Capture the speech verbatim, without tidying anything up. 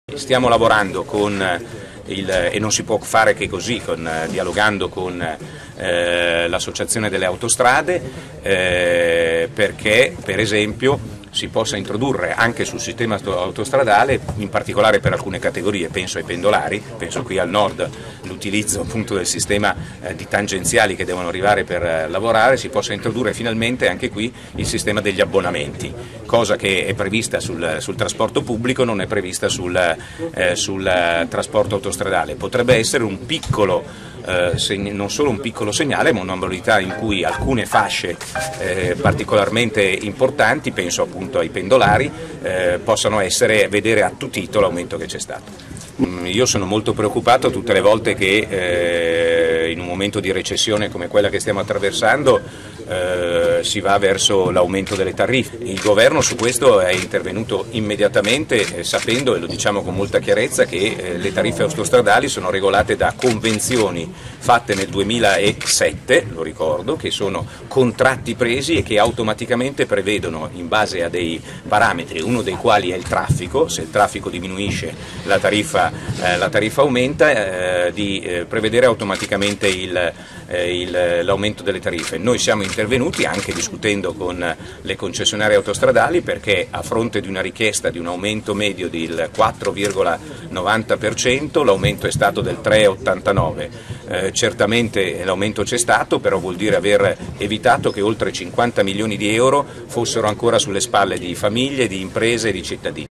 Stiamo lavorando con il, e non si può fare che così, con, dialogando con eh, l'Associazione delle Autostrade eh, perché per esempio si possa introdurre anche sul sistema autostradale, in particolare per alcune categorie, penso ai pendolari, penso qui al nord l'utilizzo appunto del sistema eh, di tangenziali che devono arrivare per eh, lavorare, si possa introdurre finalmente anche qui il sistema degli abbonamenti, cosa che è prevista sul, sul trasporto pubblico, non è prevista sul, eh, sul eh, trasporto autostradale. Potrebbe essere un piccolo Eh, non solo un piccolo segnale, ma una modalità in cui alcune fasce eh, particolarmente importanti, penso appunto ai pendolari, eh, possano essere, vedere attutito l'aumento che c'è stato. Mm, io sono molto preoccupato tutte le volte che eh, in un momento di recessione come quella che stiamo attraversando eh, si va verso l'aumento delle tariffe. Il governo su questo è intervenuto immediatamente eh, sapendo, e lo diciamo con molta chiarezza, che eh, le tariffe autostradali sono regolate da convenzioni fatte nel duemilasette, lo ricordo, che sono contratti presi e che automaticamente prevedono, in base a dei parametri, uno dei quali è il traffico, se il traffico diminuisce la tariffa, eh, la tariffa aumenta, eh, di eh, prevedere automaticamente il, eh, il, l'aumento delle tariffe. Noi siamo intervenuti anche discutendo con le concessionarie autostradali perché a fronte di una richiesta di un aumento medio del quattro virgola novanta per cento l'aumento è stato del tre virgola ottantanove per cento. Eh, certamente l'aumento c'è stato, però vuol dire aver evitato che oltre cinquanta milioni di euro fossero ancora sulle spalle di famiglie, di imprese e di cittadini.